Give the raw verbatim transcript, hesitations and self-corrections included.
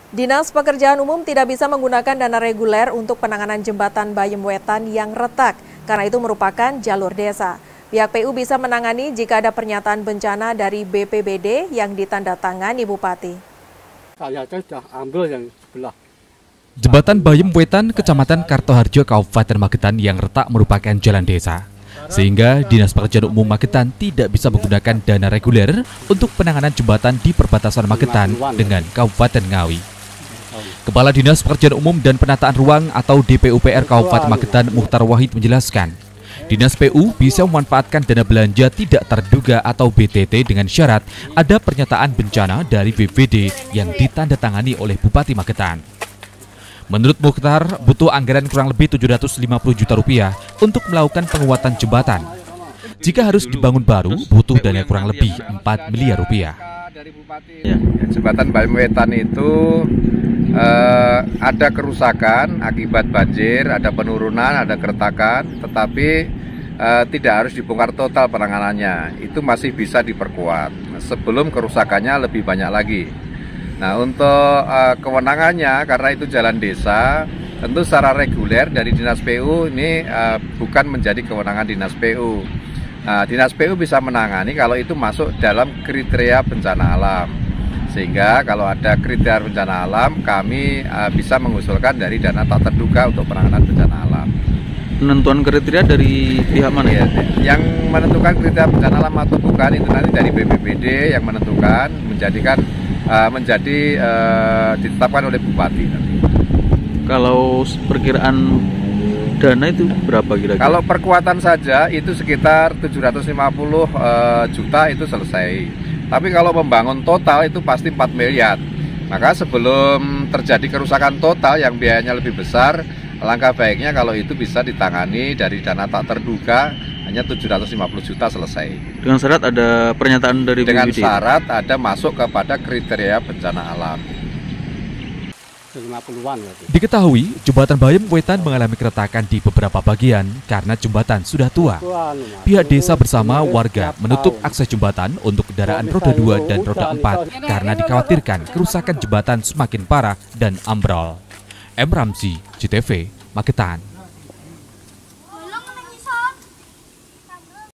Dinas Pekerjaan Umum tidak bisa menggunakan dana reguler untuk penanganan jembatan Bayem Wetan yang retak, karena itu merupakan jalur desa. Pihak P U bisa menangani jika ada pernyataan bencana dari B P B D yang ditandatangani Bupati. Saya sudah ambil yang sebelah. Jembatan Bayem Wetan, Kecamatan Kartoharjo, Kabupaten Magetan yang retak merupakan jalan desa. Sehingga Dinas Pekerjaan Umum Magetan tidak bisa menggunakan dana reguler untuk penanganan jembatan di perbatasan Magetan dengan Kabupaten Ngawi. Kepala Dinas Pekerjaan Umum dan Penataan Ruang atau D P U P R Kabupaten Magetan Mukhtar Wahid menjelaskan, Dinas P U bisa memanfaatkan dana belanja tidak terduga atau B T T dengan syarat ada pernyataan bencana dari B P B D yang ditandatangani oleh Bupati Magetan. Menurut Mukhtar, butuh anggaran kurang lebih tujuh ratus lima puluh juta rupiah untuk melakukan penguatan jembatan. Jika harus dibangun baru, butuh dana kurang lebih empat miliar rupiah. Ya, jembatan Bayem Wetan itu eh, ada kerusakan akibat banjir, ada penurunan, ada keretakan, tetapi eh, tidak harus dibongkar total penanganannya. Itu masih bisa diperkuat sebelum kerusakannya lebih banyak lagi. Nah, untuk uh, kewenangannya, karena itu jalan desa, tentu secara reguler dari Dinas P U ini uh, bukan menjadi kewenangan Dinas P U. Nah, Dinas P U bisa menangani kalau itu masuk dalam kriteria bencana alam. Sehingga kalau ada kriteria bencana alam, kami uh, bisa mengusulkan dari dana tak terduga untuk penanganan bencana alam. Penentuan kriteria dari pihak mana ya? Yang menentukan kriteria bencana alam atau bukan itu nanti dari B P B D yang menentukan, menjadikan Uh, menjadi uh, ditetapkan oleh Bupati nanti. Kalau perkiraan dana itu berapa kira-kira? Kalau perkuatan saja itu sekitar tujuh ratus lima puluh uh, juta itu selesai. Tapi kalau membangun total itu pasti empat miliar. Maka sebelum terjadi kerusakan total yang biayanya lebih besar, langkah baiknya kalau itu bisa ditangani dari dana tak terduga, hanya tujuh ratus lima puluh juta selesai. Dengan syarat ada pernyataan dari B P B D? Dengan syarat ada masuk kepada kriteria bencana alam. Diketahui, jembatan Bayem Wetan mengalami keretakan di beberapa bagian karena jembatan sudah tua. Pihak desa bersama warga menutup akses jembatan untuk kendaraan roda dua dan roda empat karena dikhawatirkan kerusakan jembatan semakin parah dan ambrol. M. Ramzi, J T V, Magetan.